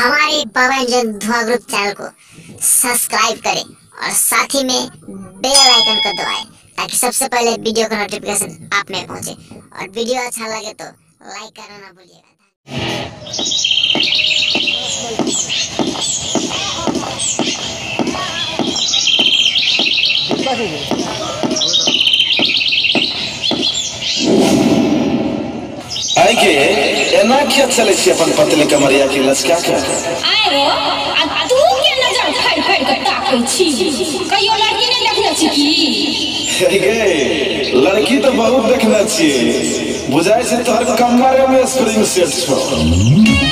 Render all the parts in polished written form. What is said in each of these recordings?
हमारे पवन जन धुआं ग्रुप चैनल को सब्सक्राइब करें और साथ ही में बेल आइकन को दबाएं ताकि सबसे पहले वीडियो का नोटिफिकेशन आप में पहुंचे। और वीडियो अच्छा लगे तो लाइक करना ना भूलिएगा। आगे एना क्या चले छी अपन पतली कमरिया के लचका के आय रो आ तू के नजर फाड़ फाड़ के ताकै छी कहियो लड़की ने देखले छी की गे लड़की तो बहुत देखने छी बुझाय छै तोहर कमर में स्प्रिंग सेट छौ।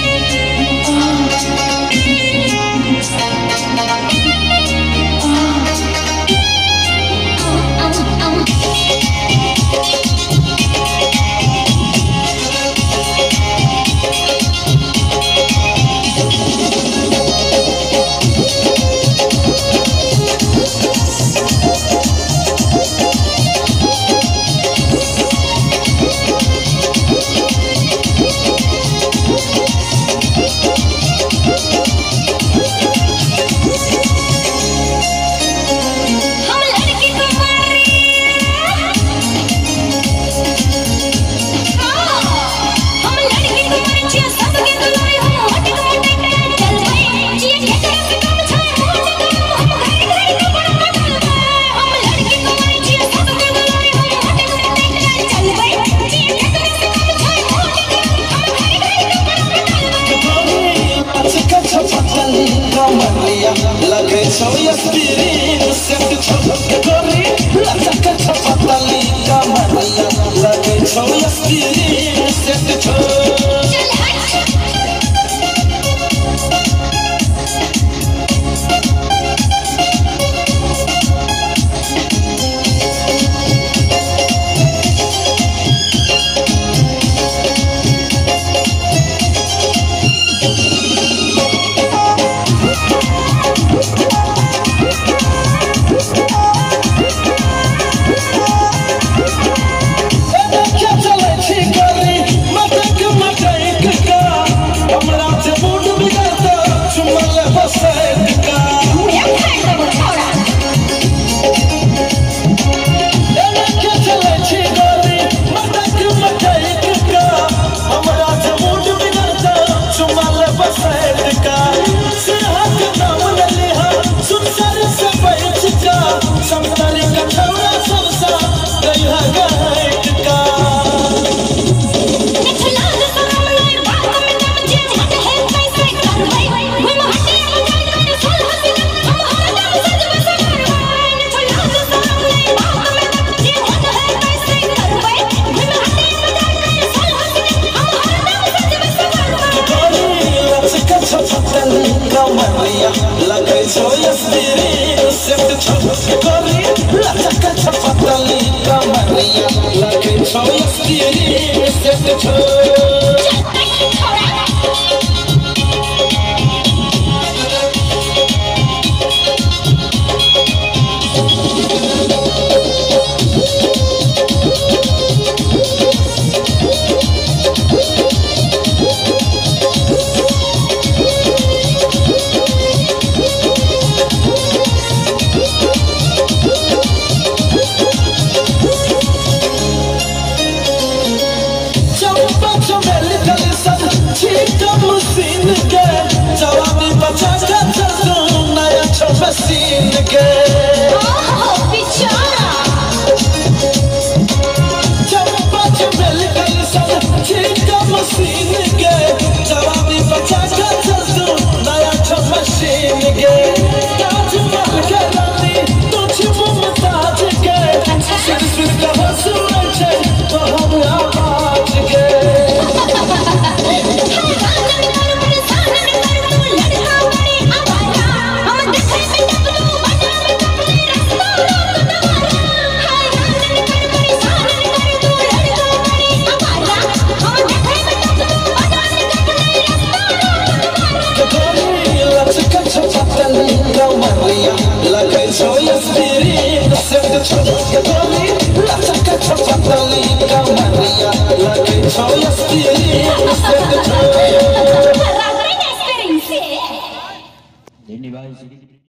लगे छौ स्प्रिंग सेट छौ गोरी लचका छपतली कमरिया लगे छौ स्प्रिंग सेट छौ। लगे छौ स्प्रिंग सेट छौ गोरी लचका छपतली कमरिया लगे छौ स्प्रिंग सेट छौ। मशीन के बिचारा चप्पा चमेल गल सब ठीक मशीन के जवानी बचा के चल नया छ मशीन के ताजमहल के रानी तुझ मुमताज के सिर सिर का हंसुआ छे तो हम आवाज के हम धन्यवाद।